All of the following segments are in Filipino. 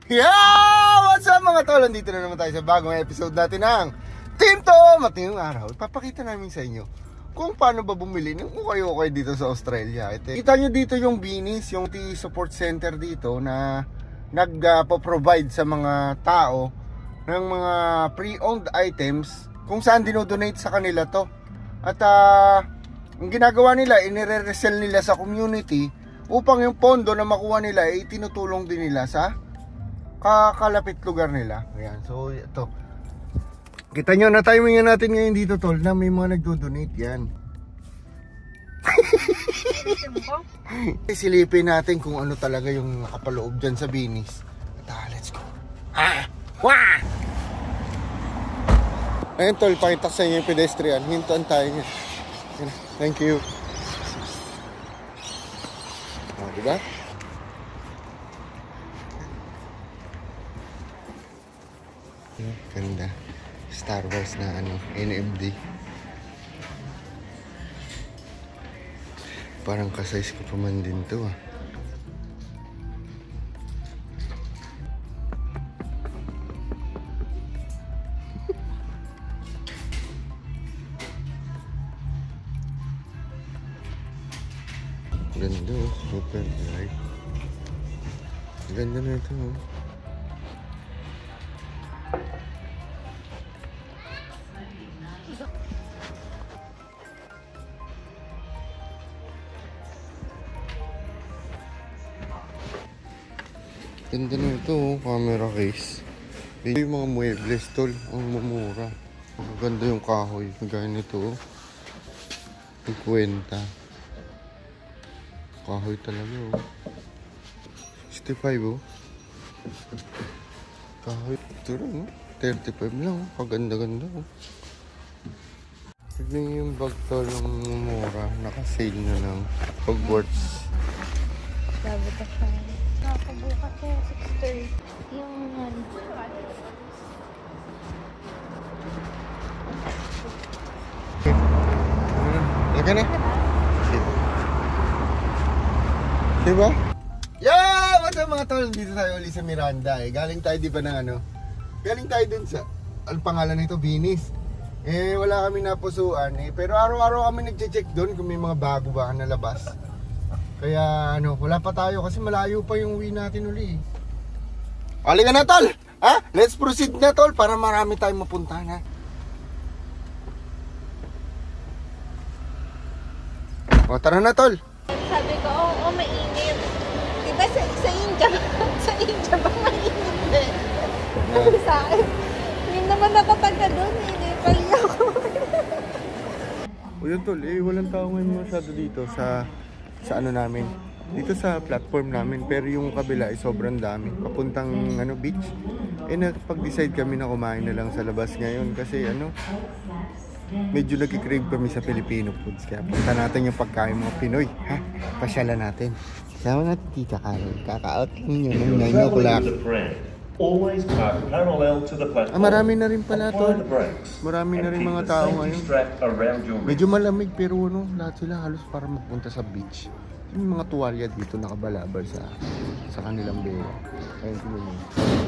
Yeah! What's up mga tol? Nandito na naman tayo sa bagong episode natin ng Team Tom. At ngayong araw, ipapakita namin sa inyo kung paano ba bumili ng ukay-ukay dito sa Australia. Kita nyo dito yung Beanies, yung tea support center dito na nagpo-provide sa mga tao ng mga pre-owned items kung saan dinodonate sa kanila to. At ang ginagawa nila, inire-resell nila sa community upang yung pondo na makuha nila ay tinutulong din nila sa kakalapit lugar nila. Ayan, so ito. Kita nyo na timing natin ngayon dito tol na may mga nagdo-donate yan. Silipin natin kung ano talaga yung nakapaloob dyan sa Beanies. Let's go. Wah! Ayun tol, pakita sa inyo yung pedestrian. Hintuan tayo niya. Thank you. Diba? Ganda. Star Wars na NMD. Parang kasize ko pa man din to Ganda super bright. Ganda na ito Ganda na ito camera case. Yung mga muebles tol, ang mumura. Maganda yung kahoy, kagaya nito 50. Kahoy talaga 65 Kahoy ito lang 35 lang kaganda-ganda Tignan yung bag tol ng mumura, naka-sale na ng Hogwarts. Sabi ka siya. Nakabukas siya 6:30. Yung Laka na? Diba? Yeah! What's up mga tol? Dito tayo ulit sa Miranda Galing tayo di ba ng galing tayo dun sa ang pangalan nito, Beanies. Wala kami napusuan pero araw-araw kami nagche-check doon kung may mga bago ba na labas. Kaya wala pa tayo kasi malayo pa yung uwi natin uli. Halika na tol! Let's proceed na tol para marami tayong mapuntahan O tara na tol! Sabi ko, oo, mainit. Diba sa India ba mainit din? Sa akin, hindi naman nakataga doon pali ako. O yun tol, walang tao ngayon masyado dito sa namin. Dito sa platform namin, pero yung kabila ay sobrang dami. Papuntang beach. Napag-decide kami na kumain na lang sa labas ngayon kasi medyo nag-crave kami sa Filipino foods. Kaya punta natin yung pagkain mga Pinoy. Pasyalan natin. Sama natin Tita Carol. Kaka-out lang yun ng 9 o'clock. Marami na rin pala tol. Marami na rin mga tao ngayon. Medyo malamig pero lahat sila halos para magpunta sa beach. Yung mga tuwalya dito nakabalabal sa kanilang bewa. Ayun ko yun.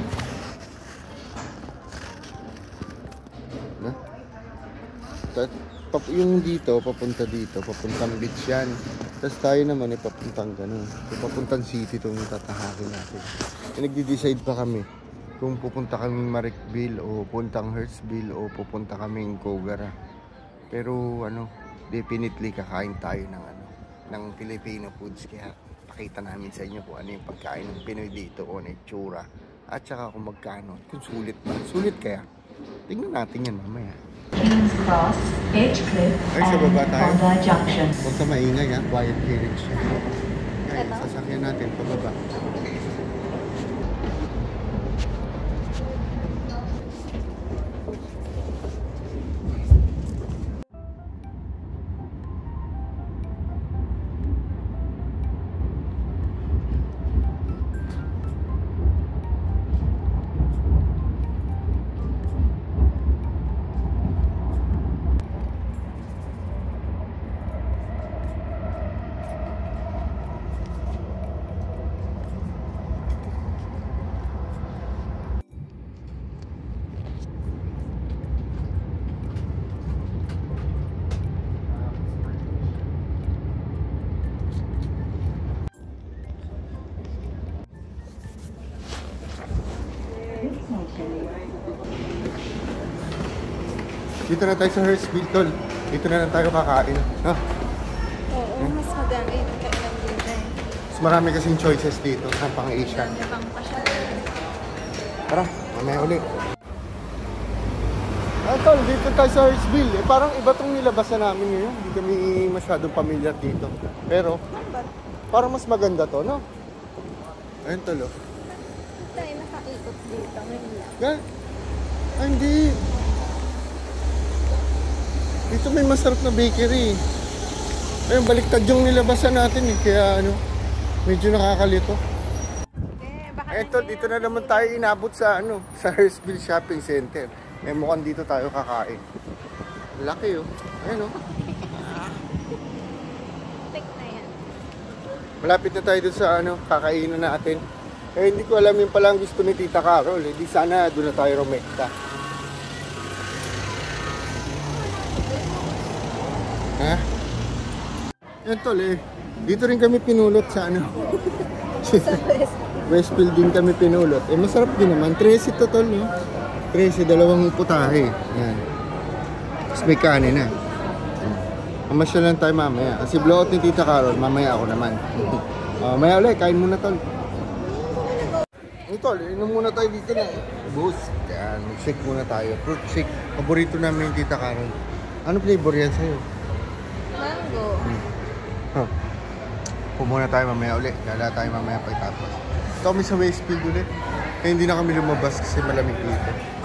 Yung dito, papuntang beach yan. Tapos tayo naman papuntang papuntang city itong tatahakin natin. Nagde-decide pa kami kung pupunta kaming Marrickville o pupuntang Hurstville o pupunta kaming Kogara. Pero definitely kakain tayo ng Filipino foods. Kaya pakita namin sa inyo kung ano yung pagkain ng Pinoy dito o na itsura. At saka kung magkano, kung sulit ba. Sulit kaya? Tingnan natin yan mamaya. Kings Cross, Edgecliff, sa baba tayo. Fonda Junction. Huwag ka maingay quiet carriage siya. Sasakyan natin pababa. Dito na tayo sa Hurstville, tol. Dito na lang tayo kakain. Ha? Oo, mas madami yung kailan dito eh. Mas marami kasing choices dito ng pang-Asian. Dami pang pasya. Tara, mamaya ulit. Tol, dito tayo sa Hurstville. Parang iba tong nilabasan namin ngayon. Hindi kami masyadong familiar dito. Pero, parang mas maganda to, no? Ayun, tol, oh. Tayo nakaikot dito, ngayon lang. Gan? Ay, hindi. Dito may masarap na bakery. Ayun, baliktad yung nilabasan natin eh. Kaya ano, medyo nakakalito. Baka Eto, dito na naman tayo inabot sa ano, sa Hurstville Shopping Center. Eh, mukhang dito tayo kakain. Laki oh. Ayun oh. Take na yan. Malapit na tayo dun sa ano, kakainan natin. Eh, hindi ko alam yung pala ang gusto ni Tita Carol. Eh, di sana doon na tayo rumekta. Ha? Yan tol eh. Dito rin kami pinulot sa ano. Sa West. Westfield din kami pinulot. Eh, masarap din naman. 13 to tol, no? 13, dalawang putahe. Yan. Tapos may kanin na. Mamasya lang tayo mamaya. Kasi blowout ni Tita Carol, mamaya ako naman. Maya ulit, kain muna tol. Tol, inom muna tayo dito na. Boost. Yan, mag-shake muna tayo. Fruit shake. Paborito namin yung Tita Carol. Ano flavor yan sa'yo? Mango. Huh. Pumuna tayo mamaya ulit. Dala tayo mamaya pagtapos. Ito kami sa Westfield ulit. Kaya hindi na kami lumabas kasi malamig dito.